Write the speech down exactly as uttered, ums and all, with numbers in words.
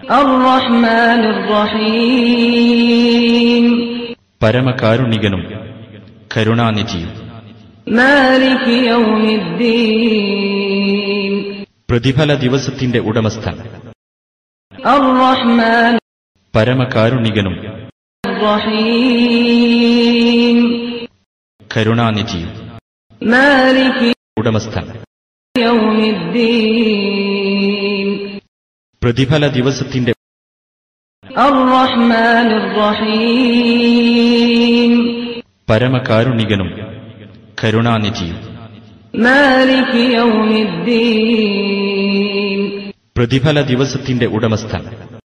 അർ-റഹ്മാനിർ റഹീം പരമകാരുണികനും കരുണാനിധിയും. Maliki യൗമിദ്ദീൻ പ്രതിഫല ദിവസത്തിന്റെ ഉടമസ്ഥൻ. അർ-റഹ്മാൻ പരമകാരുണികനും റഹീം കരുണാനിധിയും. Maliki ഉടമസ്ഥൻ. യൗമിദ്ദീൻ പ്രതിഫല ദിവസത്തിന്റെ. അർ-റഹ്മാനിർ റഹീം പരമകാരുണികനും കരുണാനിധിയും. മാലികി യൗമിദ്ദീൻ പ്രതിഫല ദിവസത്തിന്റെ ഉടമസ്ഥൻ.